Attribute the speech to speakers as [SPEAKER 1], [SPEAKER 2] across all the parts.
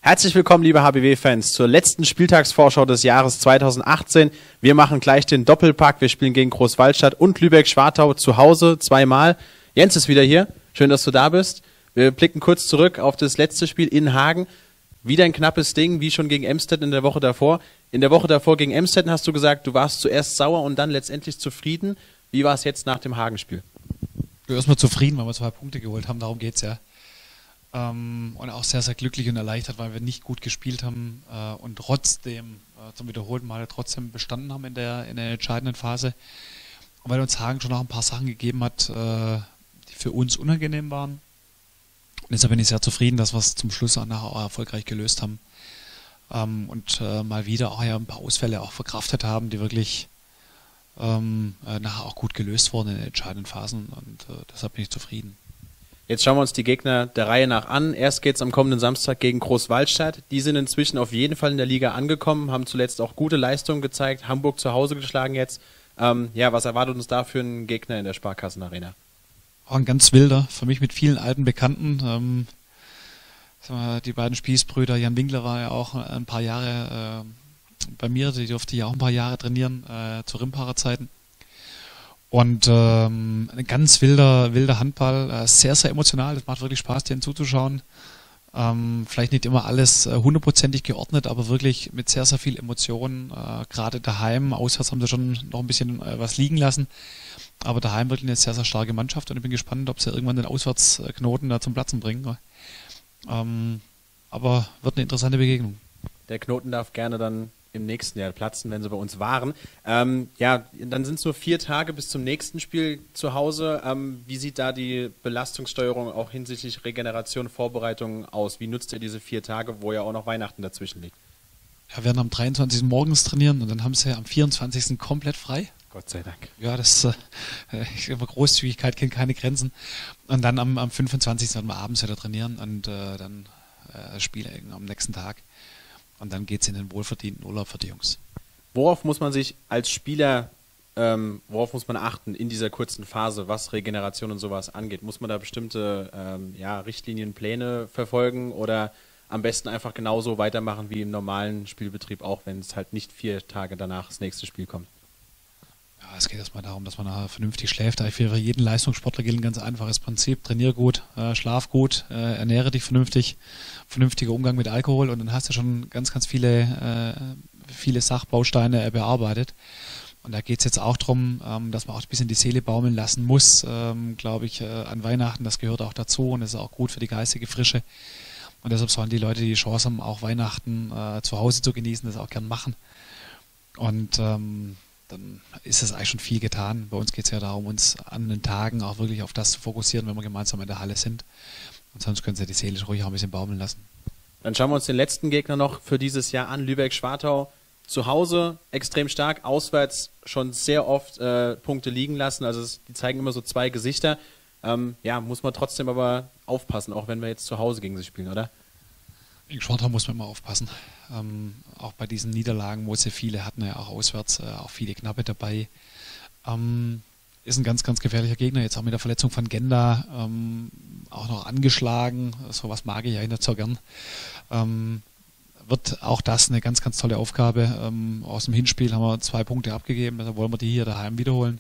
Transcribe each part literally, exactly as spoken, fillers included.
[SPEAKER 1] Herzlich willkommen, liebe H B W-Fans, zur letzten Spieltagsvorschau des Jahres zweitausendachtzehn. Wir machen gleich den Doppelpack. Wir spielen gegen Großwaldstadt und Lübeck-Schwartau zu Hause zweimal. Jens ist wieder hier. Schön, dass du da bist. Wir blicken kurz zurück auf das letzte Spiel in Hagen. Wieder ein knappes Ding, wie schon gegen Emstetten in der Woche davor. In der Woche davor gegen Emstetten hast du gesagt, du warst zuerst sauer und dann letztendlich zufrieden. Wie war es jetzt nach dem Hagen-Spiel?
[SPEAKER 2] Erstmal zufrieden, weil wir zwei Punkte geholt haben, darum geht es ja. Ähm, und auch sehr, sehr glücklich und erleichtert, weil wir nicht gut gespielt haben äh, und trotzdem, äh, zum wiederholten Mal trotzdem bestanden haben in der, in der entscheidenden Phase. Und weil uns Hagen schon noch ein paar Sachen gegeben hat, äh, die für uns unangenehm waren. Und deshalb bin ich sehr zufrieden, dass wir es zum Schluss auch nachher auch erfolgreich gelöst haben. Ähm, und äh, mal wieder auch ja ein paar Ausfälle auch verkraftet haben, die wirklich ähm, äh, nachher auch gut gelöst wurden in den entscheidenden Phasen. Und äh, deshalb bin ich zufrieden.
[SPEAKER 1] Jetzt schauen wir uns die Gegner der Reihe nach an. Erst geht es am kommenden Samstag gegen Großwaldstadt. Die sind inzwischen auf jeden Fall in der Liga angekommen, haben zuletzt auch gute Leistungen gezeigt. Hamburg zu Hause geschlagen jetzt. Ähm, ja, was erwartet uns da für einen Gegner in der Sparkassenarena?
[SPEAKER 2] Auch ein ganz wilder, für mich mit vielen alten Bekannten. Ähm, sagen wir, die beiden Spießbrüder, Jan Winkler war ja auch ein paar Jahre äh, bei mir, die durfte ja auch ein paar Jahre trainieren, äh, zu Rimparer Zeiten. Und ähm, ein ganz wilder, wilder Handball, äh, sehr, sehr emotional. Es macht wirklich Spaß, denen zuzuschauen. Ähm, vielleicht nicht immer alles äh, hundertprozentig geordnet, aber wirklich mit sehr, sehr viel Emotion. Äh, Gerade daheim, auswärts haben sie schon noch ein bisschen äh, was liegen lassen. Aber daheim wirklich eine sehr, sehr starke Mannschaft und ich bin gespannt, ob sie irgendwann den Auswärtsknoten da zum Platzen bringen. Ähm, aber wird eine interessante Begegnung.
[SPEAKER 1] Der Knoten darf gerne dann im nächsten Jahr platzen, wenn sie bei uns waren. Ähm, ja, dann sind es nur vier Tage bis zum nächsten Spiel zu Hause. Ähm, wie sieht da die Belastungssteuerung auch hinsichtlich Regeneration, Vorbereitung aus? Wie nutzt ihr diese vier Tage, wo ja auch noch Weihnachten dazwischen liegt?
[SPEAKER 2] Ja, wir werden am dreiundzwanzigsten morgens trainieren und dann haben sie am vierundzwanzigsten komplett frei.
[SPEAKER 1] Gott sei Dank.
[SPEAKER 2] Ja, das äh, ich glaube, Großzügigkeit kennt keine Grenzen. Und dann am, am fünfundzwanzigsten werden wir abends wieder trainieren und äh, dann äh, Spiele am nächsten Tag. Und dann geht es in den wohlverdienten Urlaub für die Jungs.
[SPEAKER 1] Worauf muss man sich als Spieler, ähm, worauf muss man achten in dieser kurzen Phase, was Regeneration und sowas angeht? Muss man da bestimmte ähm, ja, Richtlinien, Pläne verfolgen oder am besten einfach genauso weitermachen wie im normalen Spielbetrieb, auch wenn es halt nicht vier Tage danach das nächste Spiel kommt?
[SPEAKER 2] Ja, es geht erstmal darum, dass man nachher vernünftig schläft. Für jeden Leistungssportler gilt ein ganz einfaches Prinzip. Trainier gut, äh, schlaf gut, äh, ernähre dich vernünftig, vernünftiger Umgang mit Alkohol und dann hast du schon ganz, ganz viele, äh, viele Sachbausteine äh, bearbeitet. Und da geht es jetzt auch darum, ähm, dass man auch ein bisschen die Seele baumeln lassen muss, ähm, glaube ich, äh, an Weihnachten. Das gehört auch dazu und das ist auch gut für die geistige Frische. Und deshalb sollen die Leute, die die Chance haben, auch Weihnachten äh, zu Hause zu genießen, das auch gern machen. Und ähm, dann ist es eigentlich schon viel getan. Bei uns geht es ja darum, uns an den Tagen auch wirklich auf das zu fokussieren, wenn wir gemeinsam in der Halle sind. Und sonst können Sie die Seele ruhig auch ein bisschen baumeln lassen.
[SPEAKER 1] Dann schauen wir uns den letzten Gegner noch für dieses Jahr an. Lübeck-Schwartau zu Hause extrem stark, auswärts schon sehr oft äh, Punkte liegen lassen. Also es, die zeigen immer so zwei Gesichter. Ähm, ja, muss man trotzdem aber aufpassen, auch wenn wir jetzt zu Hause gegen sie spielen, oder?
[SPEAKER 2] In Schwartau muss man immer aufpassen. Ähm, auch bei diesen Niederlagen, wo sie viele hatten, ja auch auswärts, äh, auch viele Knappe dabei. Ähm, ist ein ganz, ganz gefährlicher Gegner. Jetzt auch mit der Verletzung von Genda ähm, auch noch angeschlagen. Sowas mag ich eigentlich nicht so gern. Ähm, wird auch das eine ganz, ganz tolle Aufgabe. Ähm, aus dem Hinspiel haben wir zwei Punkte abgegeben, da wollen wir die hier daheim wiederholen.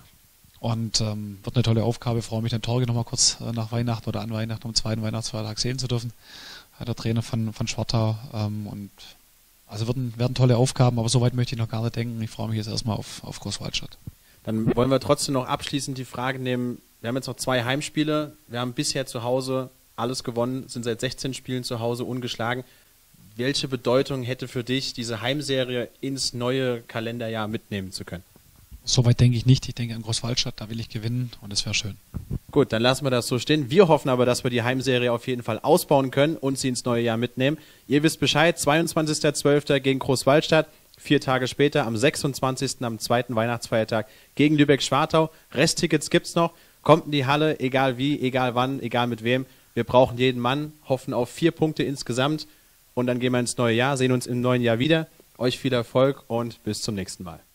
[SPEAKER 2] Und ähm, wird eine tolle Aufgabe. Ich freue mich, den Torge noch mal kurz äh, nach Weihnachten oder an Weihnachten am zweiten Weihnachtsfeiertag sehen zu dürfen. Der Trainer von, von Schwartau. Ähm, und also werden, werden tolle Aufgaben, aber soweit möchte ich noch gar nicht denken. Ich freue mich jetzt erstmal auf, auf Großwaldstadt.
[SPEAKER 1] Dann wollen wir trotzdem noch abschließend die Frage nehmen, wir haben jetzt noch zwei Heimspiele, wir haben bisher zu Hause alles gewonnen, sind seit sechzehn Spielen zu Hause ungeschlagen. Welche Bedeutung hätte für dich diese Heimserie ins neue Kalenderjahr mitnehmen zu können?
[SPEAKER 2] Soweit denke ich nicht. Ich denke an Großwaldstadt, da will ich gewinnen und das wäre schön.
[SPEAKER 1] Gut, dann lassen wir das so stehen. Wir hoffen aber, dass wir die Heimserie auf jeden Fall ausbauen können und sie ins neue Jahr mitnehmen. Ihr wisst Bescheid, zweiundzwanzigster zwölfter gegen Großwaldstadt, vier Tage später am sechsundzwanzigsten am zweiten Weihnachtsfeiertag gegen Lübeck-Schwartau. Resttickets gibt's noch. Kommt in die Halle, egal wie, egal wann, egal mit wem. Wir brauchen jeden Mann, hoffen auf vier Punkte insgesamt und dann gehen wir ins neue Jahr, sehen uns im neuen Jahr wieder. Euch viel Erfolg und bis zum nächsten Mal.